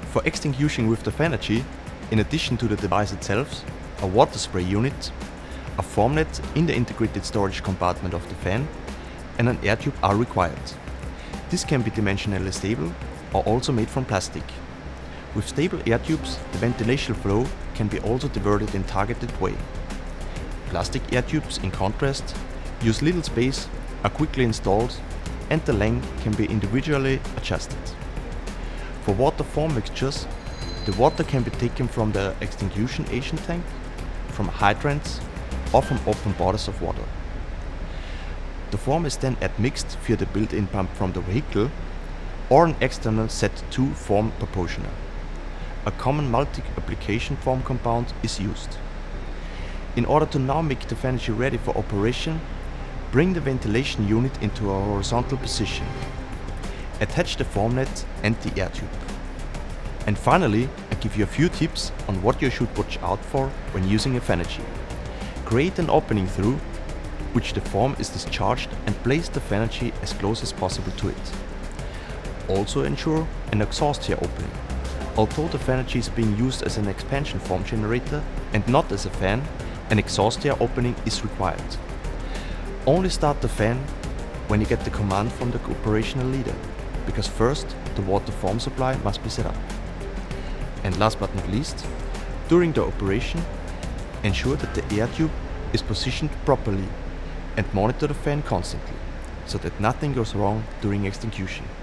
For extinguishing with the FANERGY, in addition to the device itself, a water spray unit, a foam net in the integrated storage compartment of the fan, and an air tube are required. This can be dimensionally stable or also made from plastic. With stable air tubes, the ventilation flow can be also diverted in targeted way. Plastic air tubes, in contrast, use little space, are quickly installed, and the length can be individually adjusted. For water foam mixtures, the water can be taken from the extinguishing agent tank, from hydrants, or from open borders of water. The foam is then admixed via the built-in pump from the vehicle or an external Set 2 foam proportioner. A common multi-application foam compound is used. In order to now make the FANERGY ready for operation, bring the ventilation unit into a horizontal position. Attach the foam net and the air tube. And finally, I give you a few tips on what you should watch out for when using a FANERGY. Create an opening through which the foam is discharged and place the FANERGY as close as possible to it. Also ensure an exhaust air opening. Although the FANERGY is being used as an expansion foam generator and not as a fan, an exhaust air opening is required. Only start the fan when you get the command from the operational leader, because first the water foam supply must be set up. And last but not least, during the operation, ensure that the air tube is positioned properly and monitor the fan constantly, so that nothing goes wrong during extinguishing.